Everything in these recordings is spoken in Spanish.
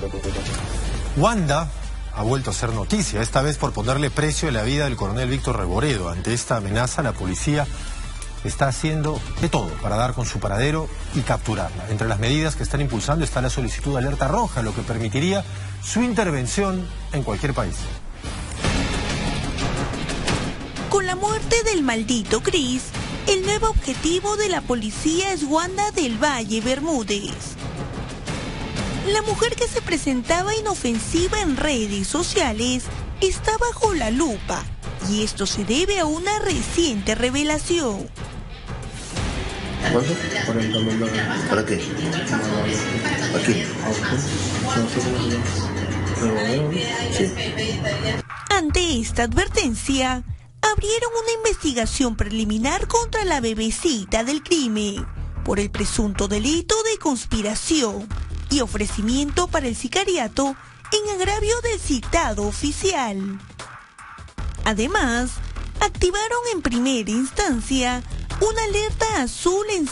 Wanda ha vuelto a ser noticia, esta vez por ponerle precio a la vida del coronel Víctor Reboredo. Ante esta amenaza, la policía está haciendo de todo para dar con su paradero y capturarla. Entre las medidas que están impulsando está la solicitud de alerta roja, lo que permitiría su intervención en cualquier país. Con la muerte del maldito Cris, el nuevo objetivo de la policía es Wanda del Valle Bermúdez. La mujer que se presentaba inofensiva en redes sociales está bajo la lupa, y esto se debe a una reciente revelación. ¿Cuánto? $40.000. ¿Para qué? Aquí. Sí. Ante esta advertencia, abrieron una investigación preliminar contra la bebecita del crimen por el presunto delito de conspiración y ofrecimiento para el sicariato en agravio del citado oficial. Además, activaron en primera instancia una alerta azul en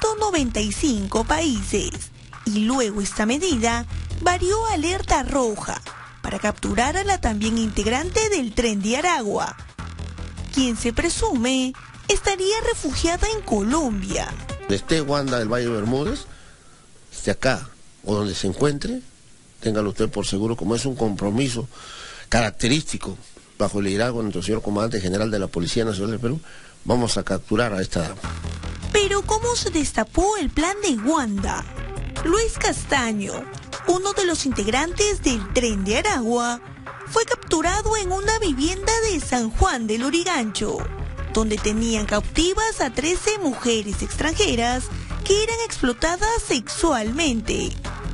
195 países y luego esta medida varió a alerta roja para capturar a la también integrante del Tren de Aragua, quien se presume estaría refugiada en Colombia. Esté Wanda del Valle Bermúdez, esté acá o donde se encuentre, téngalo usted por seguro, como es un compromiso característico bajo el liderazgo de nuestro señor comandante general de la Policía Nacional del Perú, vamos a capturar a esta dama. Pero ¿cómo se destapó el plan de Wanda? Luis Castaño, uno de los integrantes del Tren de Aragua, fue capturado en una vivienda de San Juan del Lurigancho, donde tenían cautivas a 13 mujeres extranjeras que eran explotadas sexualmente.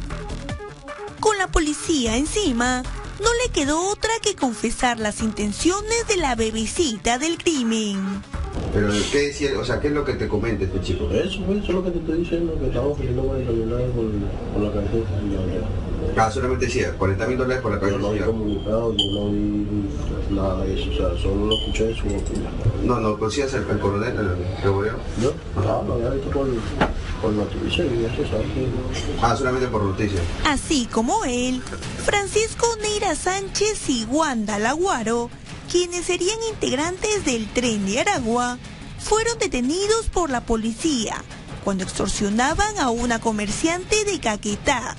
Con la policía encima, no le quedó otra que confesar las intenciones de la bebecita del crimen. Pero ¿qué decía? O sea, ¿qué es lo que te comenta este chico? Eso es lo que te estoy diciendo, que estamos ofreciendo $40.000 por la cabeza. Solamente decía $40.000 por la cabeza. Yo no vi comunicado, yo no vi nada de eso, o sea, solo lo escuché de su boca. No conocías al coronel, el Reboredo. ¿No? Lo había visto por noticias y eso, ¿sabes? Solamente por noticias. Así como él, Francisco Neira Sánchez y Wanda Laguaro, quienes serían integrantes del Tren de Aragua, fueron detenidos por la policía cuando extorsionaban a una comerciante de Caquetá.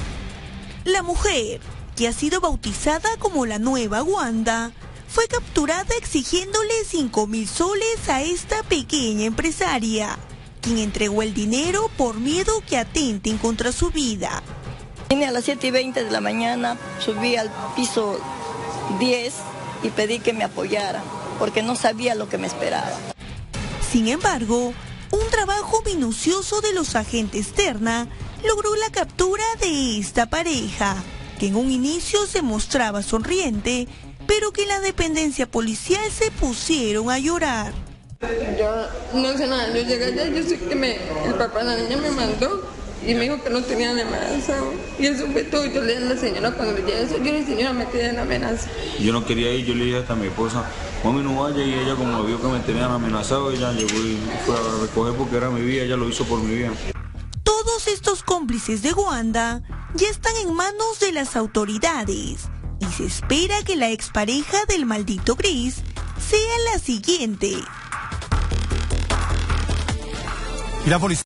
La mujer, que ha sido bautizada como la nueva Wanda, fue capturada exigiéndole 5.000 soles a esta pequeña empresaria, quien entregó el dinero por miedo que atenten contra su vida. Vine a las 7:20 de la mañana, subí al piso 10 y pedí que me apoyaran, porque no sabía lo que me esperaba. Sin embargo, un trabajo minucioso de los agentes Terna logró la captura de esta pareja, que en un inicio se mostraba sonriente, pero que en la dependencia policial se pusieron a llorar. Yo no sé nada, yo llegué allá, yo sé que el papá de la niña me mandó y me dijo que no tenían amenaza. Y eso fue todo. Yo le dije a la señora cuando le dije eso, yo le dije, señora, me quedé amenaza. Yo no quería ir, yo le dije hasta a mi esposa, mami no vaya, y ella como vio que me tenían amenazado, ella llegó y fue a recoger porque era mi vida, ella lo hizo por mi vida. Todos estos cómplices de Wanda ya están en manos de las autoridades y se espera que la expareja del maldito Cris sea la siguiente. Y la policía